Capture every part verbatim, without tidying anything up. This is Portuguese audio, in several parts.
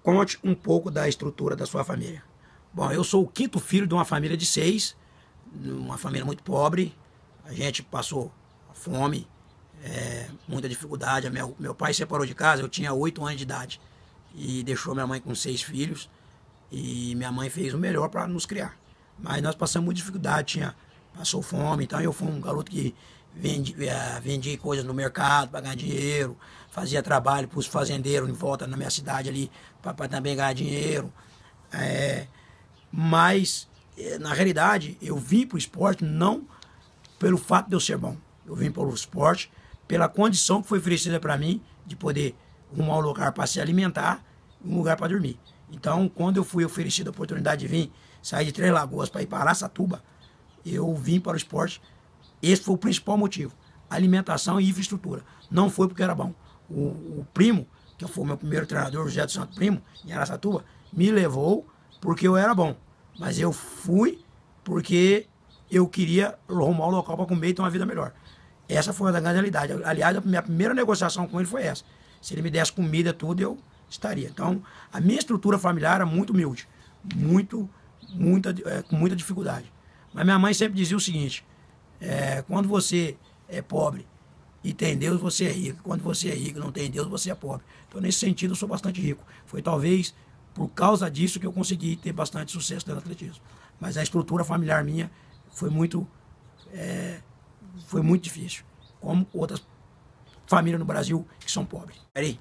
Conte um pouco da estrutura da sua família. Bom, eu sou o quinto filho de uma família de seis, uma família muito pobre. A gente passou fome, é, muita dificuldade. Meu, meu pai separou de casa, eu tinha oito anos de idade e deixou minha mãe com seis filhos. E minha mãe fez o melhor para nos criar. Mas nós passamos muita dificuldade, tinha, passou fome. Então eu fui um garoto que vendia, vendia coisas no mercado para ganhar dinheiro, fazia trabalho para os fazendeiros em volta na minha cidade ali para também ganhar dinheiro. É, mas, na realidade, eu vim para o esporte não pelo fato de eu ser bom. Eu vim para o esporte pela condição que foi oferecida para mim de poder arrumar um lugar para se alimentar e um lugar para dormir. Então, quando eu fui oferecido a oportunidade de vir, sair de Três Lagoas para ir para Araçatuba, eu vim para o esporte. Esse foi o principal motivo. Alimentação e infraestrutura. Não foi porque era bom. O, o primo, que foi o meu primeiro treinador, José do Santo Primo, em Araçatuba, me levou porque eu era bom. Mas eu fui porque eu queria arrumar um local para comer e ter uma vida melhor. Essa foi a grande realidade. Aliás, a minha primeira negociação com ele foi essa. Se ele me desse comida, tudo, eu estaria. Então, a minha estrutura familiar era muito humilde. Muito, muita, é, com muita dificuldade. Mas minha mãe sempre dizia o seguinte, é, quando você é pobre e tem Deus, você é rico. Quando você é rico e não tem Deus, você é pobre. Então, nesse sentido, eu sou bastante rico. Foi talvez por causa disso que eu consegui ter bastante sucesso no atletismo. Mas a estrutura familiar minha foi muito, é, foi muito difícil. Como outras famílias no Brasil que são pobres. Peraí.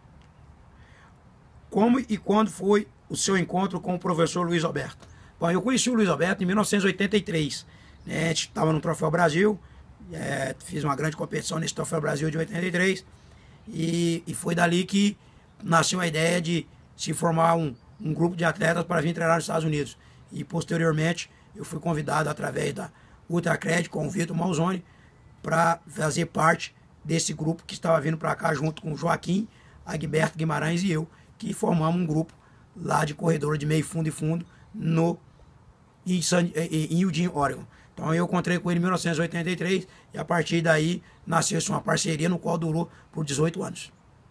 Como e quando foi o seu encontro com o professor Luiz Alberto? Bom, eu conheci o Luiz Alberto em mil novecentos e oitenta e três. Né? A gente estava no Troféu Brasil, é, fiz uma grande competição nesse Troféu Brasil de oitenta e três. E, e foi dali que nasceu a ideia de se formar um, um grupo de atletas para vir treinar nos Estados Unidos. E posteriormente eu fui convidado através da Ultracred com o Vitor Malzone para fazer parte desse grupo que estava vindo para cá junto com o Joaquim, Agberto Guimarães e eu, que formamos um grupo lá de corredor de meio fundo e fundo no, em, San, em Eugene, Oregon. Então eu encontrei com ele em mil novecentos e oitenta e três e a partir daí nasceu-se uma parceria no qual durou por dezoito anos.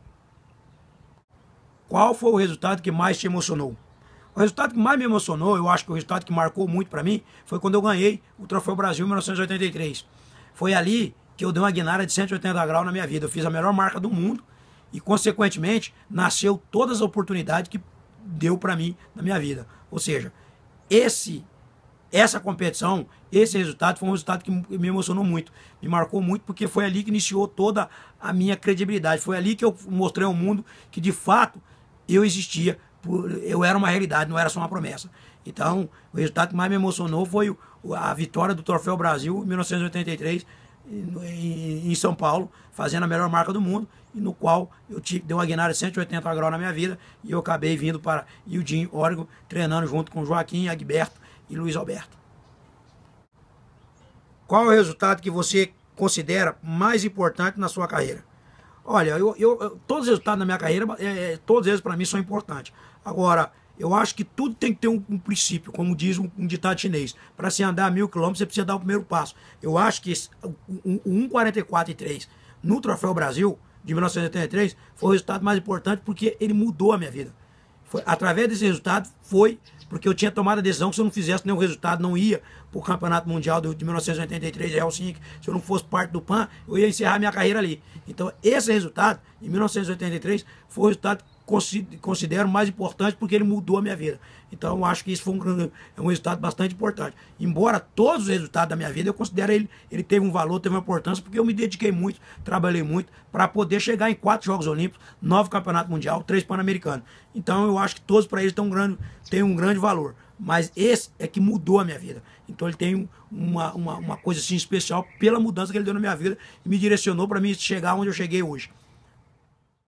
Qual foi o resultado que mais te emocionou? O resultado que mais me emocionou, eu acho que o resultado que marcou muito para mim, foi quando eu ganhei o Troféu Brasil em mil novecentos e oitenta e três. Foi ali que eu dei uma guinada de cento e oitenta graus na minha vida. Eu fiz a melhor marca do mundo e, consequentemente, nasceu todas as oportunidades que deu para mim na minha vida. Ou seja, esse, essa competição, esse resultado foi um resultado que me emocionou muito. Me marcou muito porque foi ali que iniciou toda a minha credibilidade. Foi ali que eu mostrei ao mundo que, de fato, eu existia, eu era uma realidade, não era só uma promessa. Então, o resultado que mais me emocionou foi a vitória do Troféu Brasil em mil novecentos e oitenta e três, em São Paulo, fazendo a melhor marca do mundo, e no qual eu tive, dei uma guinada de cento e oitenta graus na minha vida, e eu acabei vindo para Eugene, Oregon, treinando junto com Joaquim, Agberto e Luiz Alberto. Qual é o resultado que você considera mais importante na sua carreira? Olha, eu, eu, eu, todos os resultados da minha carreira, é, todos eles para mim são importantes. Agora, eu acho que tudo tem que ter um, um princípio, como diz um, um ditado chinês. Para se andar mil quilômetros, você precisa dar o primeiro passo. Eu acho que esse, o, o, o um quarenta e quatro e três no Troféu Brasil, de mil novecentos e oitenta e três, foi o resultado mais importante porque ele mudou a minha vida. Foi, através desse resultado, foi porque eu tinha tomado a decisão que se eu não fizesse nenhum resultado, não ia para o Campeonato Mundial de mil novecentos e oitenta e três de Helsinki. Se eu não fosse parte do P A N, eu ia encerrar minha carreira ali. Então, esse resultado, em mil novecentos e oitenta e três, foi o resultado que considero mais importante porque ele mudou a minha vida. Então, eu acho que isso foi um, um resultado bastante importante. Embora todos os resultados da minha vida, eu considero ele, ele teve um valor, teve uma importância, porque eu me dediquei muito, trabalhei muito, para poder chegar em quatro Jogos Olímpicos, nove Campeonatos Mundial, três Pan-Americanos. Então, eu acho que todos para eles têm um grande, têm um grande valor. Mas esse é que mudou a minha vida. Então ele tem uma, uma, uma coisa assim especial pela mudança que ele deu na minha vida e me direcionou para mim chegar onde eu cheguei hoje.